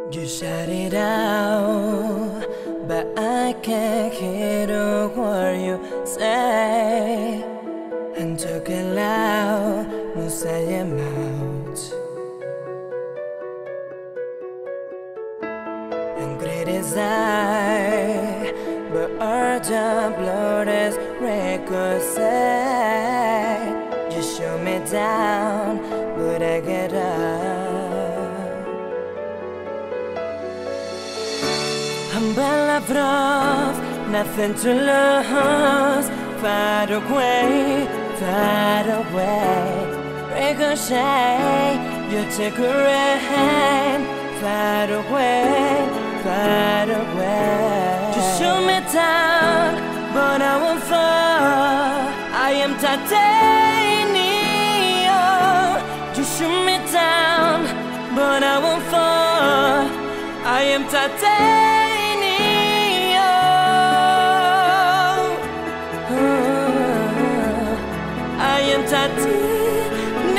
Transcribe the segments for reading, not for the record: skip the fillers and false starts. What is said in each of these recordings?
You shout it out, but I can't hear a word you say. And talk it loud, no say your mouth. And criticize, but urgent blood is ricochet. You shoot me down, but I get up. Umbrella rough, nothing to lose. Far away, far away. Ricochet, you take a rain. Far away, far away. You shoot me down, but I won't fall. I am titanium. You shoot me down, but I won't fall. I am titanium. I am titanium.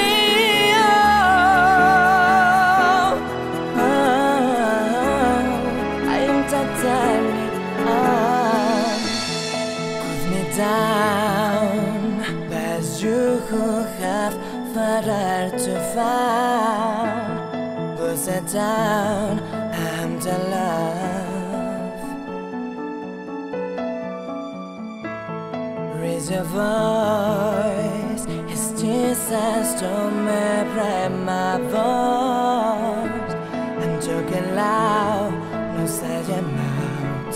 I am titanium. Put me down, past you who have further to find. Put it down, I'm the love. Raise your voice, it's Jesus to me, break my voice. I'm talking loud, no say your mouth.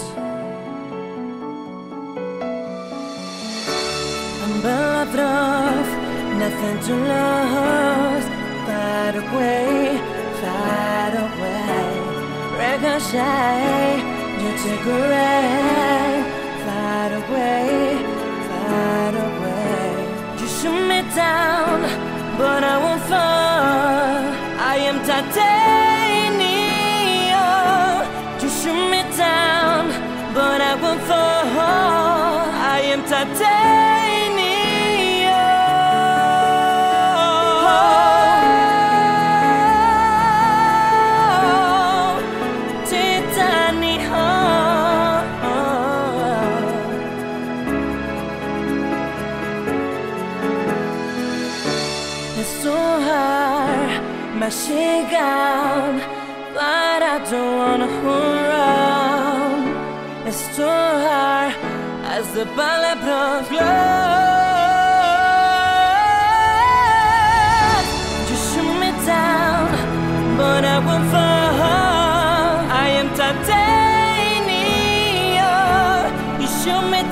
Umbrella rough, nothing to lose. Far away, far away. Ricochet, you take a rain. Far away, far away. You shoot me down, but I won't fall. I am titanium. You shoot me down, but I won't fall. I am titanium. It's so hard, machine gun, but I don't wanna run. It's too hard as the bulletproof glove. You shoot me down, but I won't fall. I am titanium. You shoot me